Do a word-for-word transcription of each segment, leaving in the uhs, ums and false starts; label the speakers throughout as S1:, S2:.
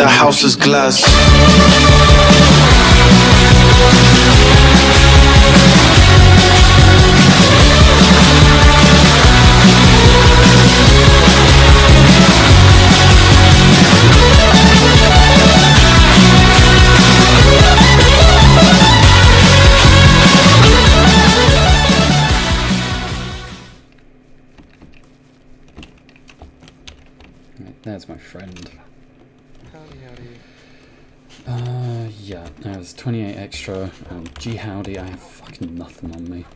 S1: the house is glass.
S2: There's my friend.
S3: Howdy, howdy.
S2: Uh, yeah, there's twenty-eight extra. Um, gee howdy, I have fucking nothing on me.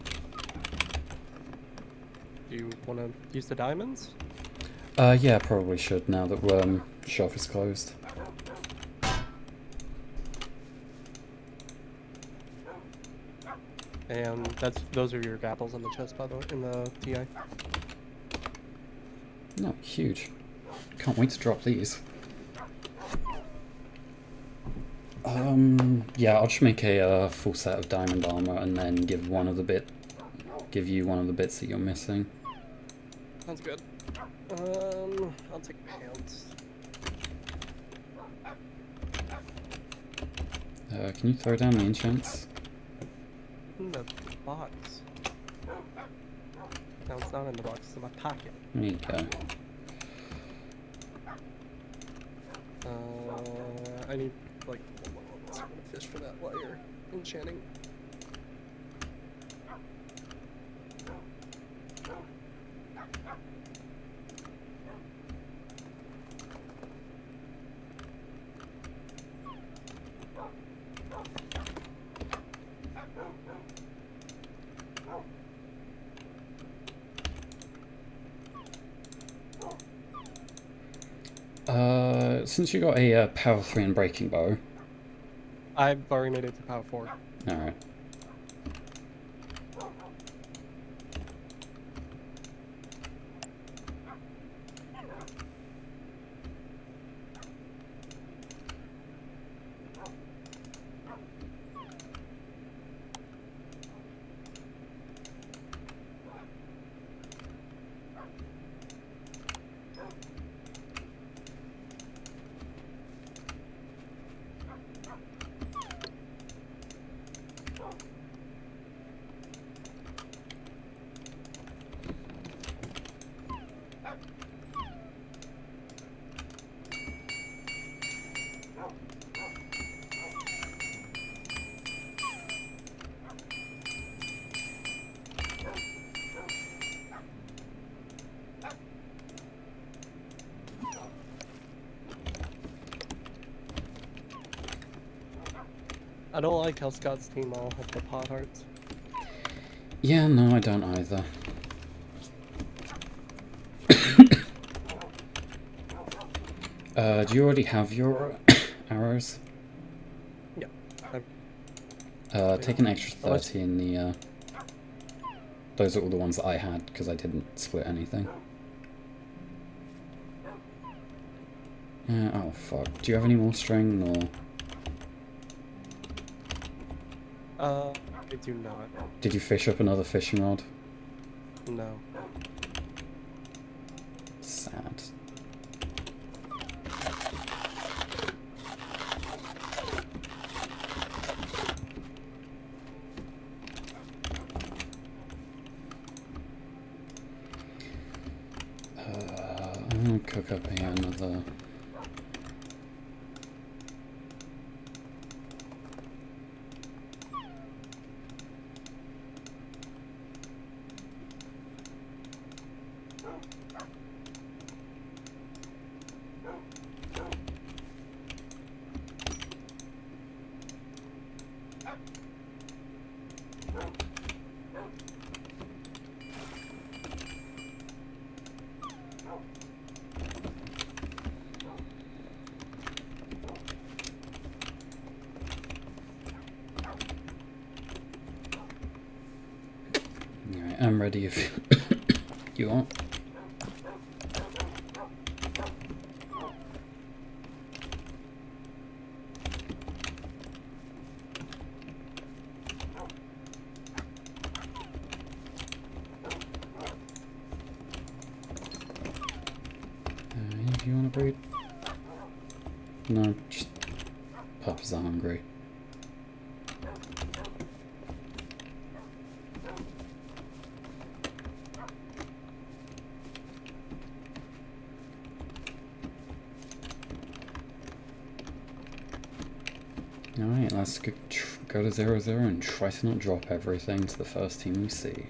S3: Do you want to use the diamonds?
S2: Uh, yeah, probably should now that um, shop is closed.
S3: And that's those are your gapples in the chest, by the way, in the T I.
S2: No, huge. Can't wait to drop these. Um, yeah, I'll just make a uh, full set of diamond armor and then give one of the bit, give you one of the bits that you're missing.
S3: Sounds good. Um, I'll take pants.
S2: Uh, can you throw down the enchants?
S3: In the box. No, it's not in the box. It's in my pocket.
S2: There you go.
S3: Uh, I need like some fish for that while you're enchanting.
S2: Uh, since you got a uh, power three and breaking bow.
S3: I've already made it to power four.
S2: Alright.
S3: I don't like how Scott's team all have the pot hearts.
S2: Yeah, no, I don't either. uh, do you already have your arrows?
S3: Yeah. I've...
S2: Uh, take an extra thirty in the, uh... Those are all the ones that I had, because I didn't split anything. Uh, oh, fuck. Do you have any more string, or...?
S3: Uh, I do not.
S2: Did you fish up another fishing rod?
S3: No.
S2: Sad. Uh, I'm gonna cook up here another... I'm ready if you want. Uh, do you want to breed? No, just puppies are hungry. Alright, let's go, go to zero zero and try to not drop everything to the first team we see.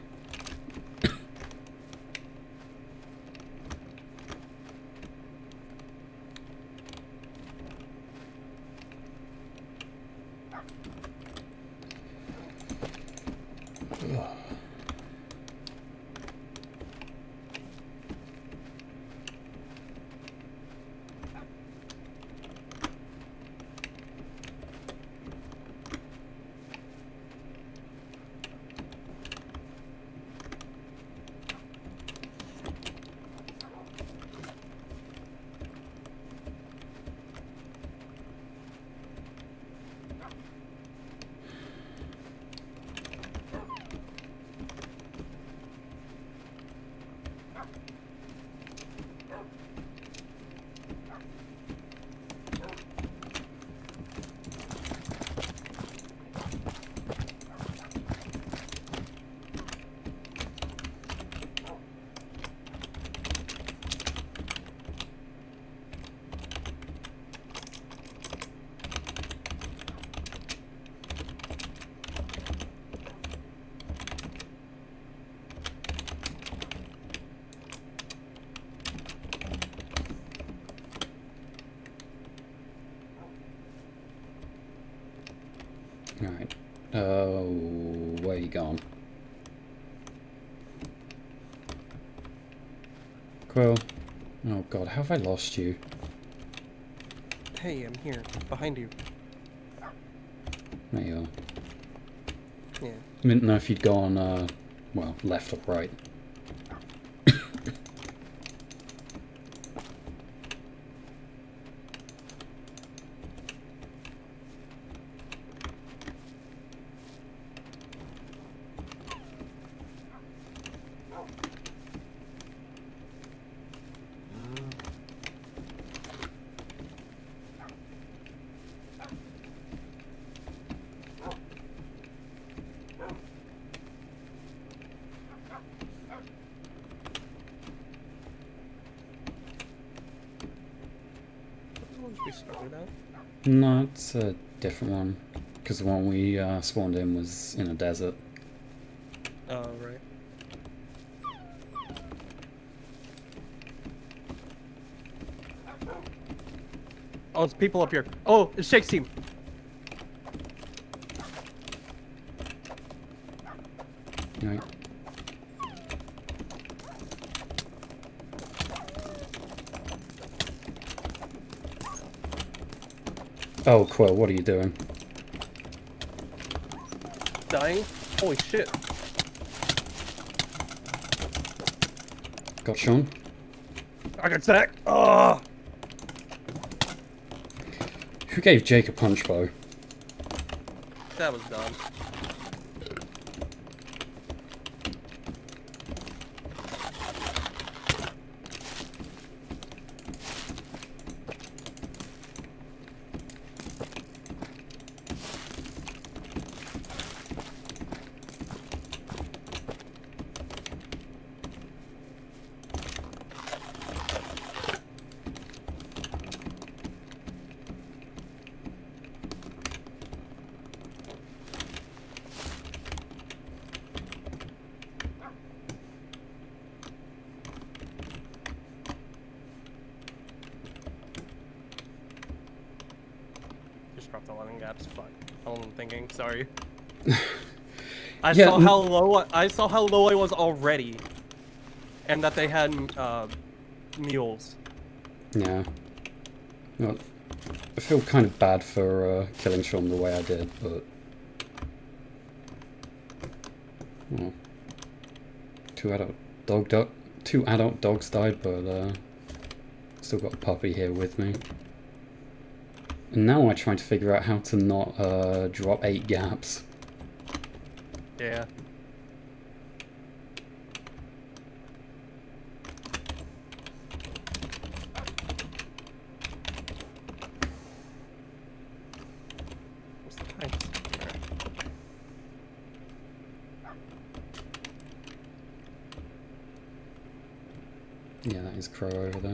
S2: Alright. Uh, where you gone? Quill. Oh god, how have I lost you?
S3: Hey, I'm here. Behind you.
S2: There you are.
S3: Yeah.
S2: I didn't know if you'd gone, uh, well, left or right.
S3: We started out?
S2: No, it's a different one. Because the one we uh, spawned in was in a desert.
S3: Oh, right. Oh, it's people up here. Oh, it's Shake's team.
S2: Right. Oh, Quill, what are you doing?
S3: Dying? Holy shit.
S2: Got Sean?
S3: I got sacked. Oh!
S2: Who gave Jake a punch bow?
S3: That was dumb. Dropped the running gaps. Fuck. I wasn't thinking. Sorry. I
S2: Yeah,
S3: saw how low I, I saw how low I was already, and that they had uh, mules.
S2: Yeah. Well, I feel kind of bad for uh, killing Sean the way I did, but... Well, two adult dog do two adult dogs died, but uh, still got a puppy here with me. And now I'm trying to figure out how to not uh, drop eight gaps.
S3: Yeah.
S2: Yeah, that is crow over there.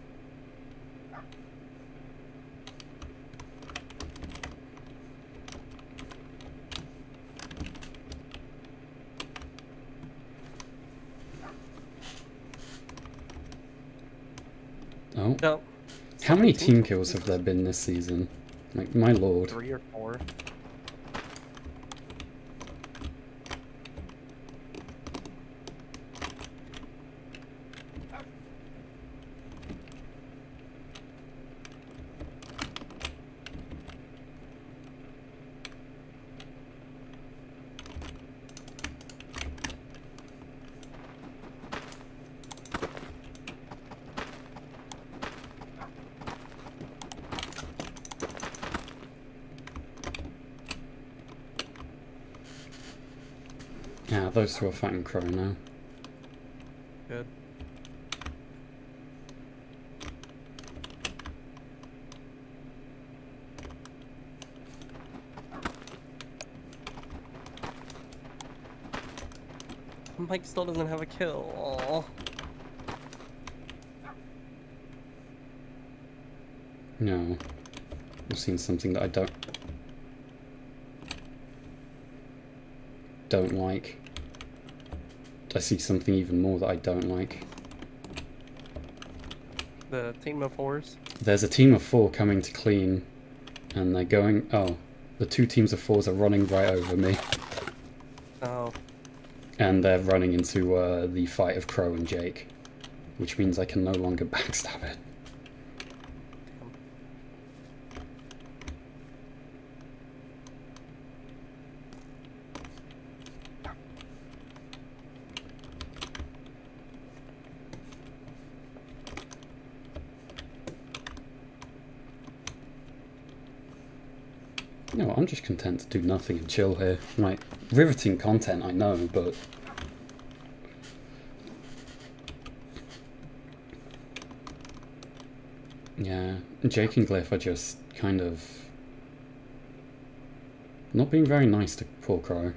S2: Oh.
S3: No.
S2: How many team kills have there been this season? Like, my lord.
S3: Three or four.
S2: Yeah, those two are fighting crow now.
S3: Good. Mike still doesn't have a kill. Aww.
S2: No. I've seen something that I don't... don't like. I see something even more that I don't like.
S3: The team of fours?
S2: There's a team of four coming to clean, and they're going... Oh, the two teams of fours are running right over me.
S3: Oh.
S2: And they're running into uh, the fight of Crow and Jake, which means I can no longer backstab it. No, I'm just content to do nothing and chill here. Like, riveting content, I know, but... Yeah, Jake and Glyph are just kind of... not being very nice to poor Crow.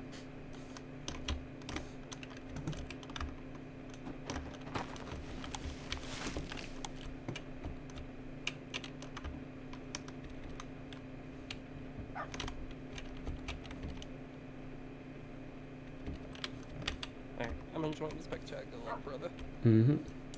S3: I'm enjoying the spectacular, brother.
S2: Mm-hmm.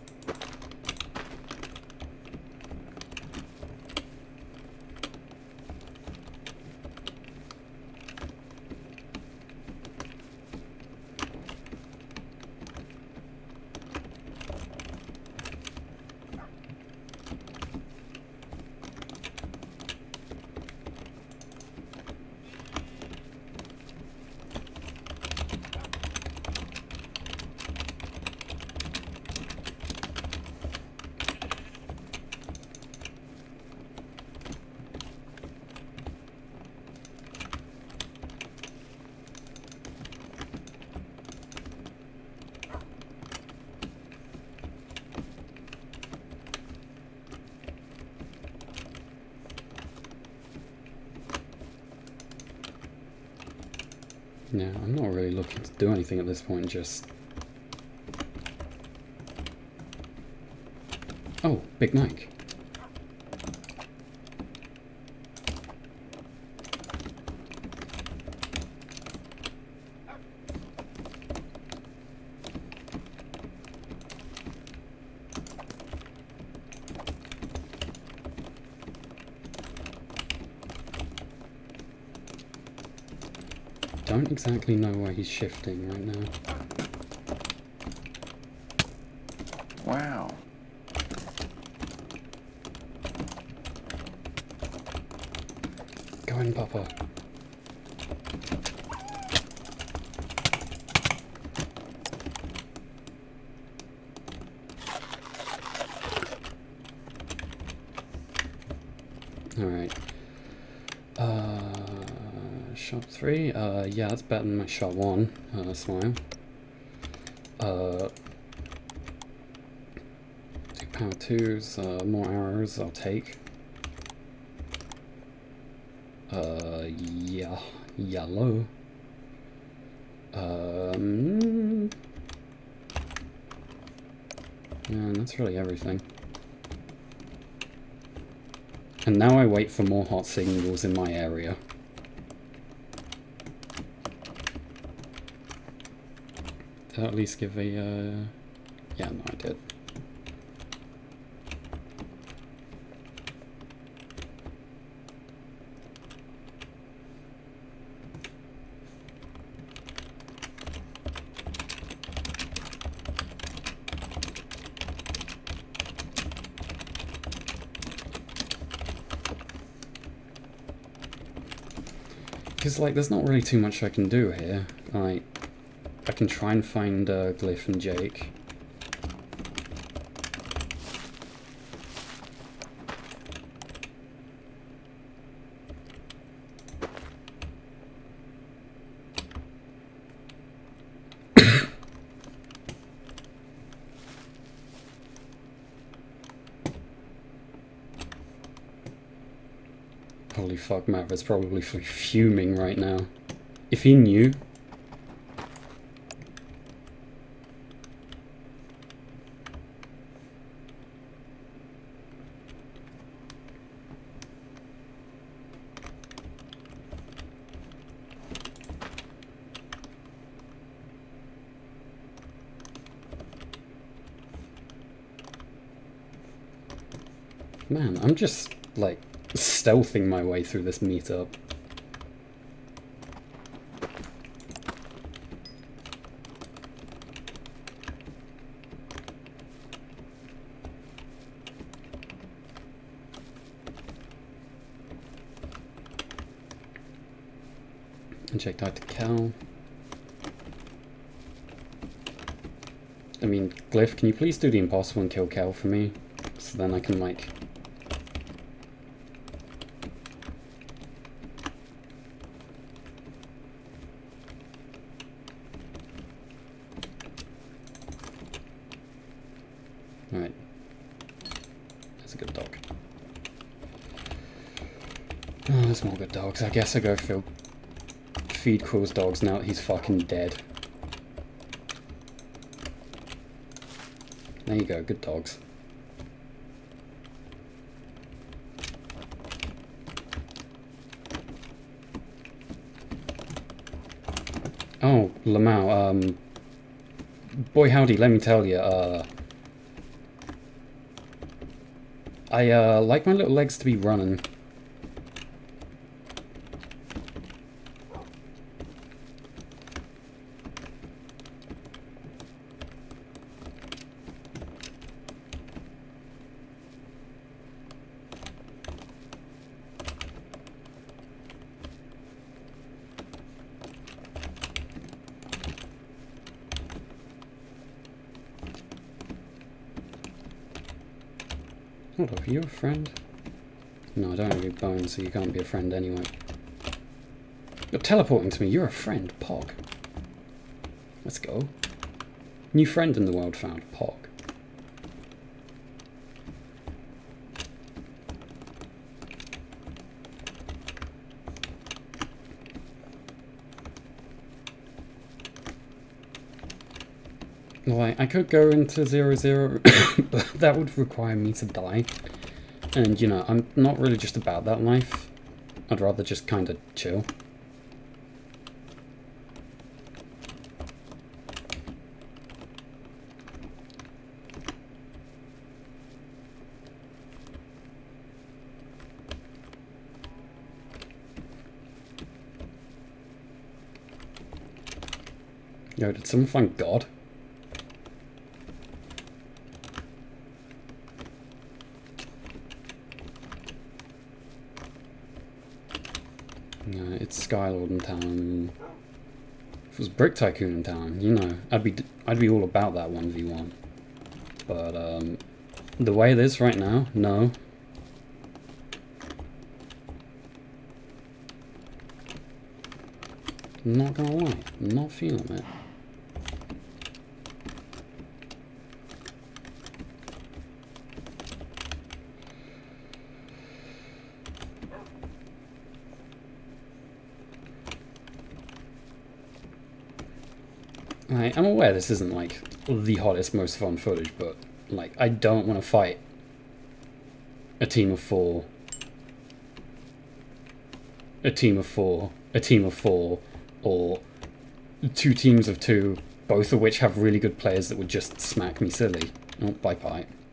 S2: Yeah, I'm not really looking to do anything at this point, just... Oh, Big Mike. Don't exactly know why he's shifting right now.
S1: Wow.
S2: Go in, Papa. Alright. Uh... Shot three, uh, yeah, that's better than my shot one, uh, smile. Uh, two power twos, uh, more arrows, I'll take. Uh, yeah, yellow. Um, Yeah, and that's really everything. And now I wait for more hot signals in my area. Did I at least give a... Uh... Yeah, no, I did. Because, like, there's not really too much I can do here. Like, I can try and find uh, Glyph and Jake. Holy fuck, Matt is probably fuming right now. If he knew... Man, I'm just, like, stealthing my way through this meetup. Inject out to Cal. I mean, Glyph, can you please do the impossible and kill Cal for me? So then I can, like... Alright. That's a good dog. Oh, there's more good dogs. I guess I go feel feed Quill's dogs now that he's fucking dead. There you go, good dogs. Oh, Lamau, um... boy howdy, let me tell you, uh... I, uh, like my little legs to be running. Hold up, are you a friend? No, I don't have any bones, so you can't be a friend anyway. You're teleporting to me, you're a friend, Pog. Let's go. New friend in the world found, Pog. Like, I could go into zero zero, but that would require me to die. And, you know, I'm not really just about that life. I'd rather just kind of chill. Yo, did someone find God? No, it's Skylord in town. If it was Brick Tycoon in town, you know, I'd be I'd be all about that one v one. But um, the way it is right now, no. I'm not gonna lie, I'm not feeling it. I, I'm aware this isn't like the hottest, most fun footage, but Like, I don't want to fight a team of four, a team of four, a team of four, or two teams of two, both of which have really good players that would just smack me silly. Oh, bye bye.